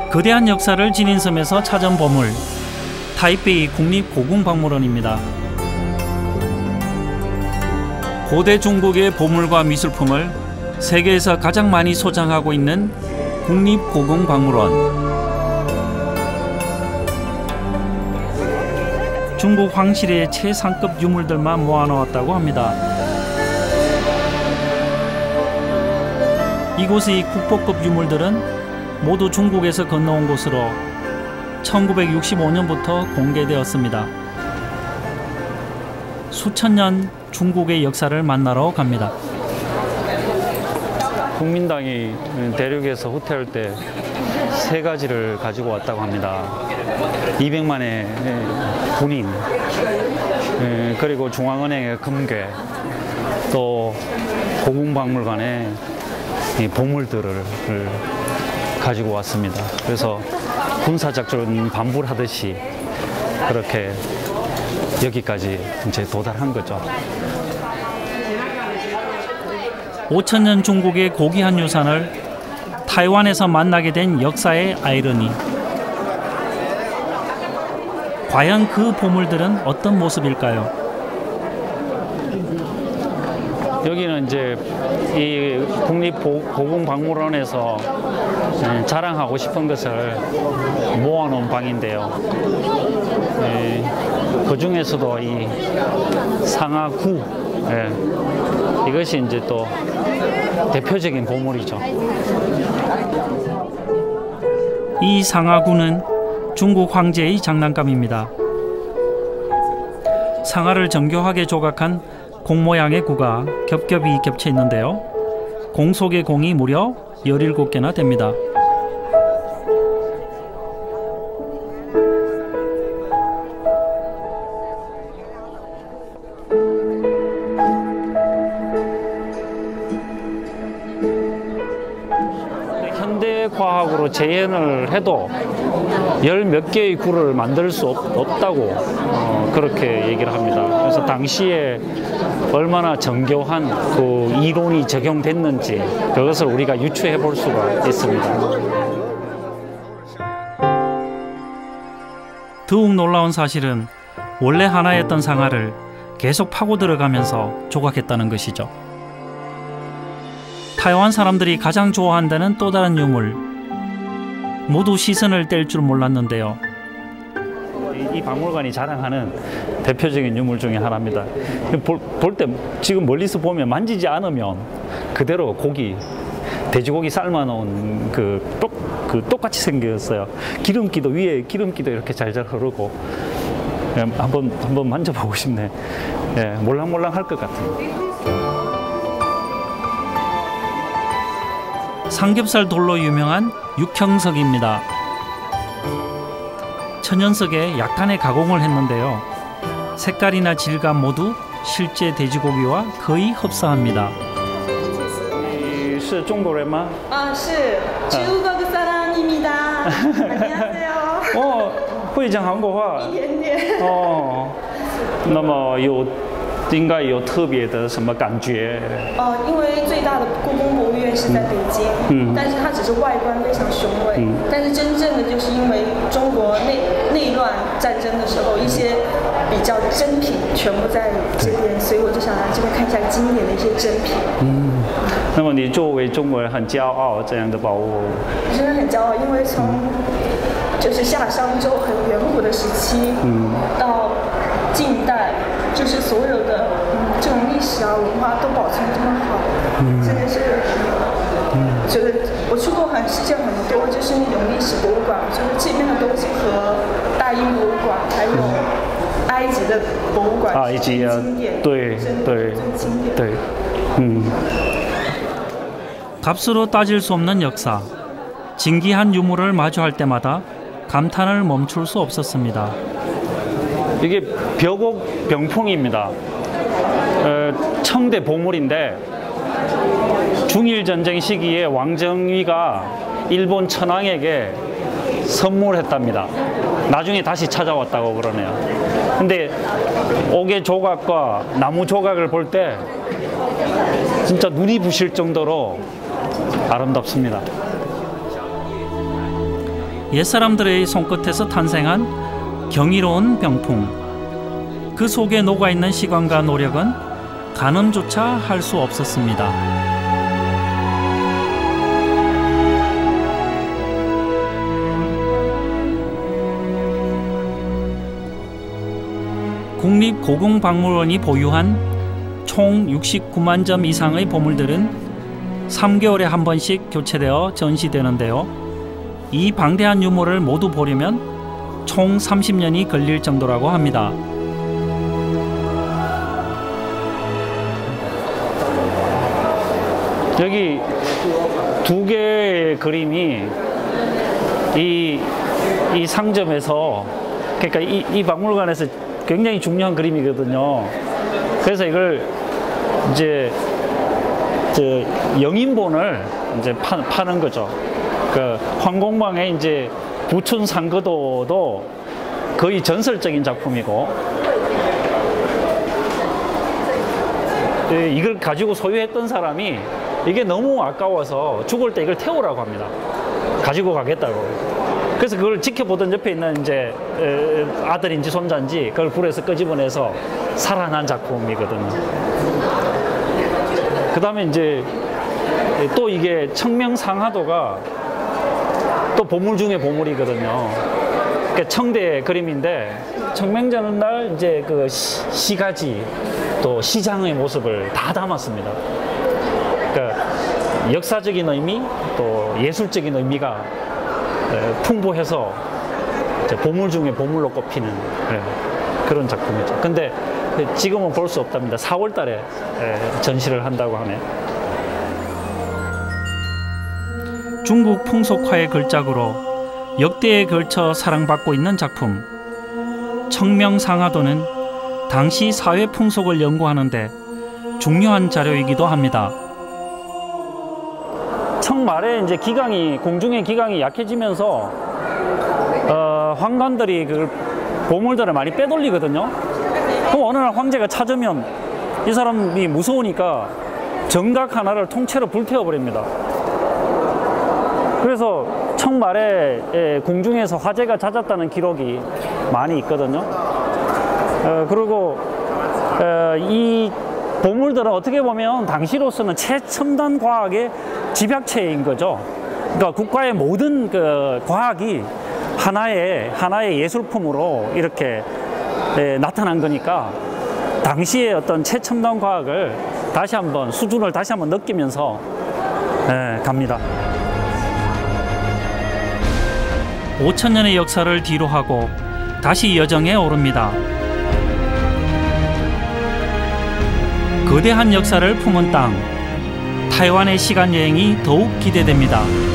거대한 역사를 지닌 섬에서 찾은 보물, 타이베이 국립고궁박물원입니다. 고대 중국의 보물과 미술품을 세계에서 가장 많이 소장하고 있는 국립고궁박물원. 중국 황실의 최상급 유물들만 모아놓았다고 합니다. 이곳의 국보급 유물들은 모두 중국에서 건너온 곳으로 1965년부터 공개되었습니다. 수천 년 중국의 역사를 만나러 갑니다. 국민당이 대륙에서 후퇴할 때 세 가지를 가지고 왔다고 합니다. 200만의 군인, 그리고 중앙은행의 금괴, 또 고궁박물관의 보물들을 가지고 왔습니다. 그래서 군사작전 반불하듯이 그렇게 여기까지 이제 도달한 거죠. 5천년 중국의 고귀한 유산을 타이완에서 만나게 된 역사의 아이러니. 과연 그 보물들은 어떤 모습일까요? 여기는 이제 이 국립고궁박물원에서 자랑하고 싶은 것을 모아놓은 방인데요. 그 중에서도 이 상하구, 이것이 이제 또 대표적인 보물이죠. 이 상하구는 중국 황제의 장난감입니다. 상하를 정교하게 조각한 공 모양의 구가 겹겹이 겹쳐 있는데요. 공 속의 공이 무려 17개나 됩니다. 현대과학으로 재현을 해도 열 몇 개의 구를 만들 수 없다고 그렇게 얘기를 합니다. 그래서 당시에 얼마나 정교한 그 이론이 적용됐는지 그것을 우리가 유추해 볼 수가 있습니다. 더욱 놀라운 사실은 원래 하나였던 상하를 계속 파고 들어가면서 조각했다는 것이죠. 타이완 사람들이 가장 좋아한다는 또 다른 유물, 모두 시선을 뗄 줄 몰랐는데요. 이 박물관이 자랑하는 대표적인 유물 중에 하나입니다. 볼 때 지금 멀리서 보면 만지지 않으면 그대로 고기, 돼지고기 삶아놓은 그 똑같이 생겼어요. 기름기도 위에 기름기도 이렇게 잘잘 흐르고 한번 만져보고 싶네. 몰랑몰랑 할 것 같아요. 삼겹살 돌로 유명한 육형석입니다. 천연석에 약간의 가공을 했는데요. 색깔이나 질감 모두 실제 돼지고기와 거의 흡사합니다. 是中国人吗? 是中国사람입니다. 안녕하세요. 会讲韩国话? 一点点. 那么应该有特别的什么感觉？ 因为最大的故宫博物院是在北京，但是它只是外观非常雄伟，但是真正的就是因为中国内乱战争的时候，一些比较珍品全部在这边，所以我就想来这边看一下经典的一些珍品。 那么你作为中国人很骄傲这样的宝物？ 真的很骄傲，因为从就是夏商周很远古的时期，到近代。就是所有的这种历史啊文化都保存这么好，真的是觉得我去过世界很多就是那种历史博物馆，就是这边的东西和大英博物馆还有埃及的博物馆以及对，값으로 따질 수 없는 역사, 진귀한 유물을 마주할 때마다 감탄을 멈출 수 없었습니다. 이게 벽옥 병풍입니다. 청대 보물인데 중일 전쟁 시기에 왕정위가 일본 천황에게 선물했답니다. 나중에 다시 찾아왔다고 그러네요. 근데 옥의 조각과 나무 조각을 볼 때 진짜 눈이 부실 정도로 아름답습니다. 옛사람들의 손끝에서 탄생한 경이로운 병풍. 그 속에 녹아있는 시간과 노력은 가늠조차 할 수 없었습니다. 국립고궁박물원이 보유한 총 69만 점 이상의 보물들은 3개월에 한 번씩 교체되어 전시되는데요. 이 방대한 유물을 모두 보려면 총 30년이 걸릴 정도라고 합니다. 여기 두 개의 그림이 이 상점에서, 그러니까 이 박물관에서 굉장히 중요한 그림이거든요. 그래서 이걸 이제 영인본을 이제 파는 거죠. 그 황공방의 이제 부춘 상거도도 거의 전설적인 작품이고, 이걸 가지고 소유했던 사람이 이게 너무 아까워서 죽을 때 이걸 태우라고 합니다. 가지고 가겠다고. 그래서 그걸 지켜보던 옆에 있는 이제 아들인지 손자인지 그걸 불에서 끄집어내서 살아난 작품이거든요. 그 다음에 이제 또 이게 청명상하도가 또 보물 중에 보물이거든요. 그러니까 청대 그림인데 청명전은 날 이제 그 시가지 또 시장의 모습을 다 담았습니다. 그러니까 역사적인 의미 또 예술적인 의미가 풍부해서 보물 중에 보물로 꼽히는 그런 작품이죠. 근데 지금은 볼 수 없답니다. 4월 달에 전시를 한다고 하네. 중국 풍속화의 걸작으로 역대에 걸쳐 사랑받고 있는 작품. 청명상하도는 당시 사회 풍속을 연구하는데 중요한 자료이기도 합니다. 청말에 이제 공중의 기강이 약해지면서 황관들이 그 보물들을 많이 빼돌리거든요. 그럼 어느 날 황제가 찾으면 이 사람이 무서우니까 정각 하나를 통째로 불태워버립니다. 그래서 청말에 궁중에서 화재가 잦았다는 기록이 많이 있거든요. 그리고 이 보물들은 어떻게 보면 당시로서는 최첨단 과학의 집약체인 거죠. 그러니까 국가의 모든 그 과학이 하나의 예술품으로 이렇게 나타난 거니까 당시의 어떤 최첨단 과학을 수준을 다시 한번 느끼면서 갑니다. 5,000년의 역사를 뒤로하고 다시 여정에 오릅니다. 거대한 역사를 품은 땅, 타이완의 시간여행이 더욱 기대됩니다.